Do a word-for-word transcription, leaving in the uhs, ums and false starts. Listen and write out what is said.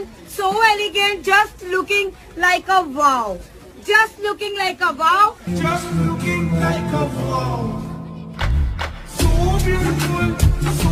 beautiful, so elegant, just looking like a wow. Just looking like a wow. Just looking like a wow. So beautiful, so